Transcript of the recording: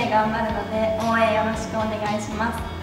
頑張るので応援よろしくお願いします。